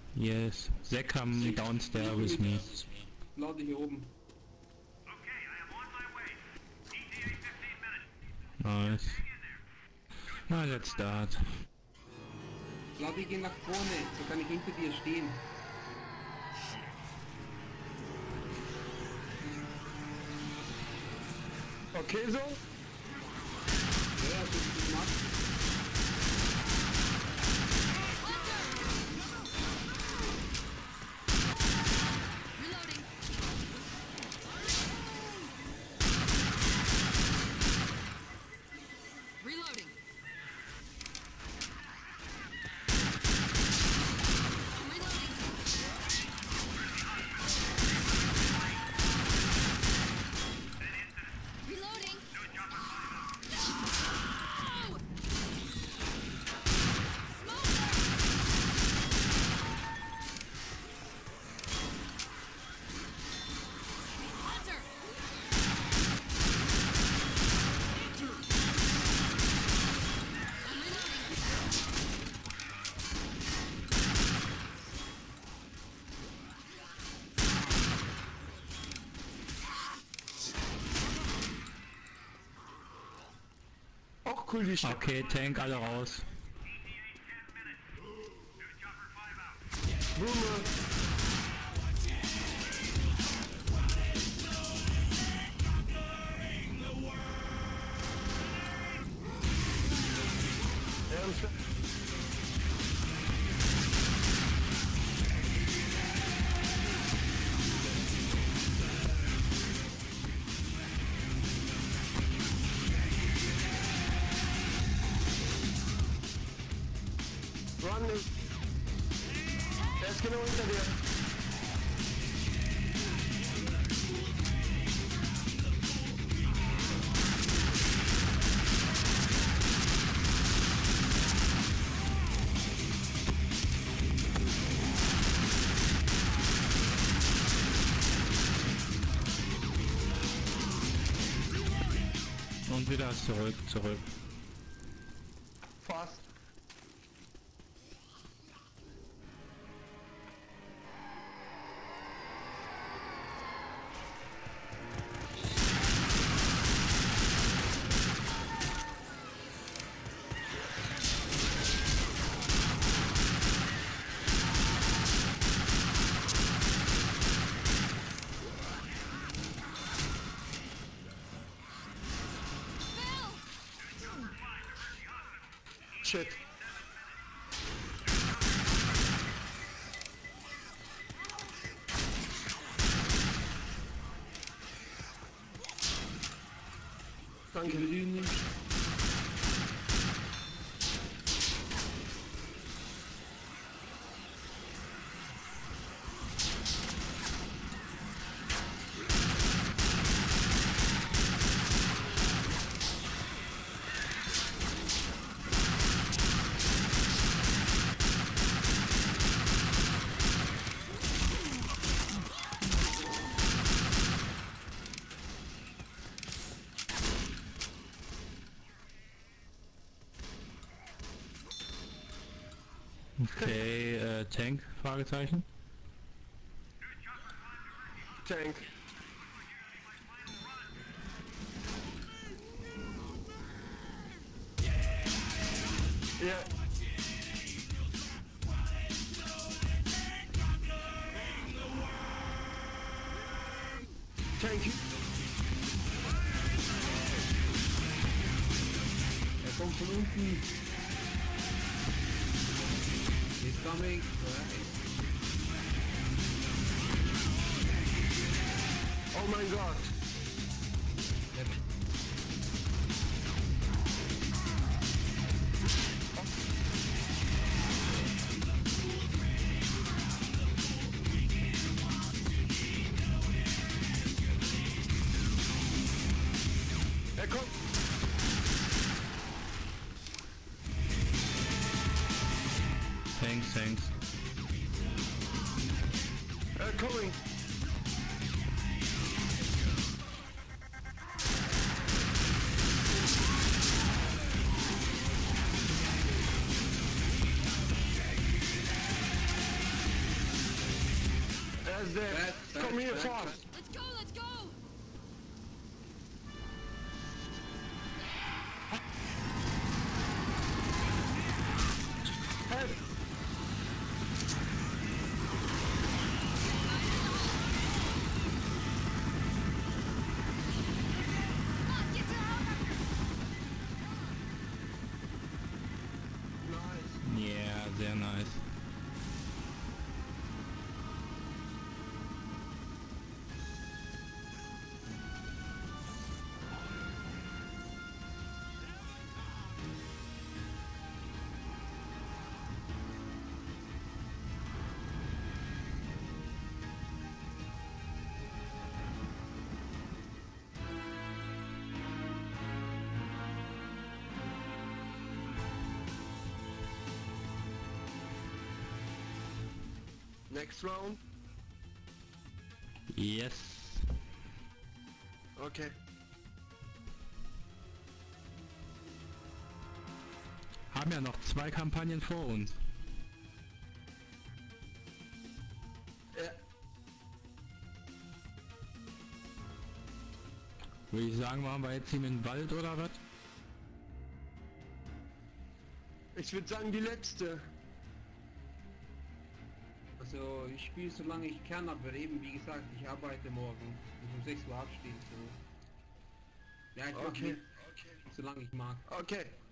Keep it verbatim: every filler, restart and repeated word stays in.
Yes. They come downstairs with me. Lade hier oben. Nice. Na, let's start. Lade, geh nach vorne, so kann ich hinter dir stehen. Okay so? Ja, so wie du machst. Auch cool die Stadt. Okay, Tank alle raus. Boomer. Ernst? Run me. Er ist genau hinter dir. Und wieder zurück, zurück. Fast. Shit. Danke. Grün. Okay, äh, Tank? Fragezeichen. Tank. Ja. Tank. Er kommt von unten. He's coming. Right. Oh mein Gott. Er kommt. Thanks, thanks. Uh, coming. Er ist der. Back, back, Komm hier, back, fahr! back. Let's go, let's go! Hey! Come on, get to the helicopter! Nice. Ja, sehr nice. Next round? Yes. Okay. Haben ja noch zwei Kampagnen vor uns. Ja. Würde ich sagen, machen wir jetzt hier in den Wald oder was? Ich würde sagen die letzte. Also ich spiele solange ich kann, aber eben wie gesagt, ich arbeite morgen. Ich muss um sechs Uhr aufstehen. So. Ja, ich mach Okay. mit, solange ich mag. Okay.